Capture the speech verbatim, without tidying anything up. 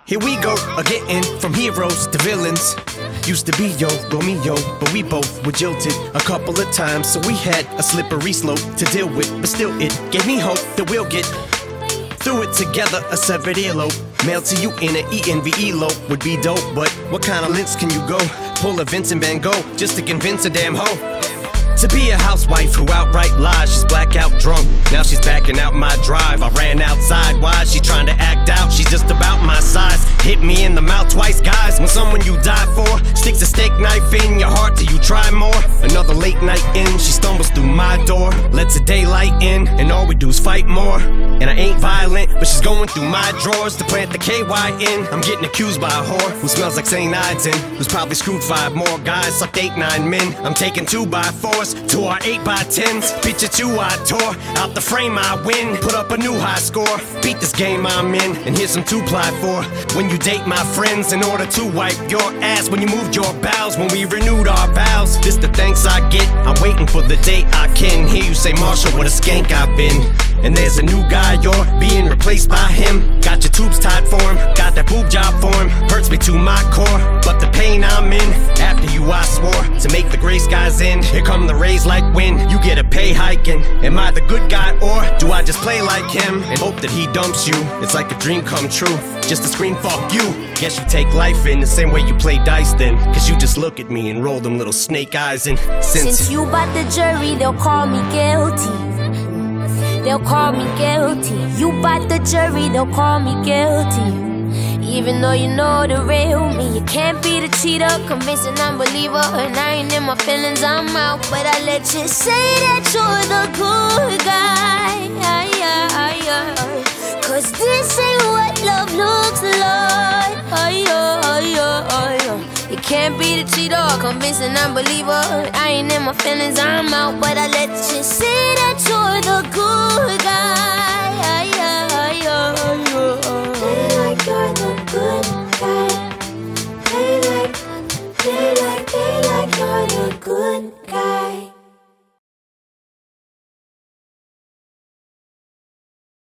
Here we go, again, from heroes to villains. Used to be yo, Romeo, but we both were jilted a couple of times, so we had a slippery slope to deal with. But still, it gave me hope that we'll get through it together. A severed earlobe, mailed to you in an E N V-elope would be dope. But what kind of lengths can you go? Pull a Vincent van Gogh just to convince a damn hoe to be a housewife who outright lies. She's blackout drunk, now she's backing out my drive. I ran outside, why is she trying to act out? She's just about my size, hit me in the mouth twice, guys. When someone you die for sticks a steak knife in your heart, do you try more? Another late night in, she stumbles through my door, lets the daylight in, and all we do is fight more. And I ain't violent, but she's going through my drawers to plant the K Y in. I'm getting accused by a whore who smells like Saint Ides and who's probably screwed five more guys, sucked eight, nine men. I'm taking two by fours to our eight by tens. Picture two I tore, out the frame I win. Put up a new high score, beat this game I'm in. And here's some two ply for when you date my friends in order to wipe your ass when you moved your bowels, when we renewed our vows. This the thanks I get, I'm waiting for the day I can hear you say, Marshall, what a skank I've been. And there's a new guy, you're being replaced by him. Got your tubes tied for him, got that boob job for him. Hurts me to my core, but the pain I'm in. After you I swore to make the gray skies end. Here come the rays like wind, you get a pay hiking. Am I the good guy or do I just play like him and hope that he dumps you? It's like a dream come true, just to scream fuck you. Guess you take life in the same way you play dice then, cause you just look at me and roll them little snake eyes. And since, since you bought the jury, they'll call me guilty. They'll call me guilty. You bought the jury, they'll call me guilty. Even though you know the real me, you can't be the cheater, convincing unbeliever. And I ain't in my feelings, I'm out. But I let you say that you're the good guy. Cause this ain't what love looks like. You can't be the cheater, convincing unbeliever. I ain't in my feelings, I'm out. But I let you say